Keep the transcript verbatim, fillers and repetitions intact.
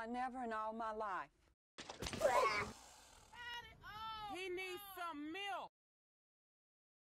I never in all my life. He needs some milk.